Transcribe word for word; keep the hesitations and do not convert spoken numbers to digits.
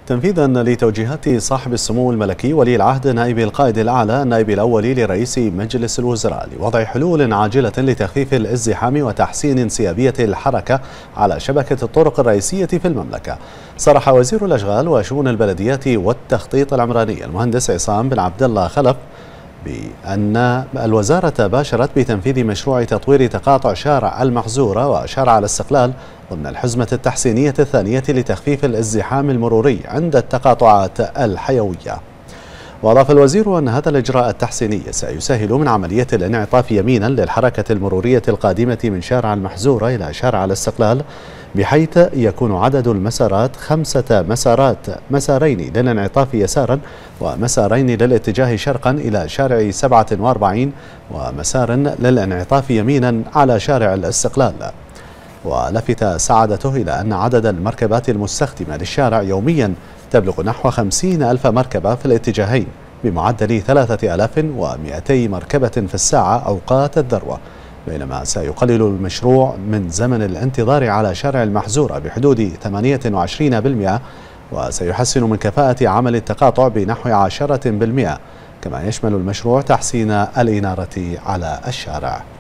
تنفيذا لتوجيهات صاحب السمو الملكي ولي العهد نائب القائد الأعلى النائب الأول لرئيس مجلس الوزراء لوضع حلول عاجلة لتخفيف الازدحام وتحسين انسيابية الحركة على شبكة الطرق الرئيسية في المملكة، صرح وزير الأشغال وشؤون البلديات والتخطيط العمراني المهندس عصام بن عبد الله خلف بأن الوزارة باشرت بتنفيذ مشروع تطوير تقاطع شارع المحزورة وشارع الاستقلال ضمن الحزمة التحسينية الثانية لتخفيف الازدحام المروري عند التقاطعات الحيوية. وأضاف الوزير أن هذا الإجراء التحسيني سيسهل من عملية الانعطاف يمينا للحركة المرورية القادمة من شارع المحزورة إلى شارع الاستقلال، بحيث يكون عدد المسارات خمسة مسارات، مسارين للانعطاف يسارا ومسارين للاتجاه شرقا إلى شارع سبعة وأربعين ومسار للانعطاف يمينا على شارع الاستقلال. ولفت سعادته إلى أن عدد المركبات المستخدمة للشارع يوميا تبلغ نحو خمسين ألف مركبة في الاتجاهين بمعدل ثلاثة آلاف ومئتي مركبة في الساعة أوقات الذروة، بينما سيقلل المشروع من زمن الانتظار على شارع المحزورة بحدود ثمانية وعشرين بالمئة، وسيحسن من كفاءة عمل التقاطع بنحو عشرة بالمئة، كما يشمل المشروع تحسين الإنارة على الشارع.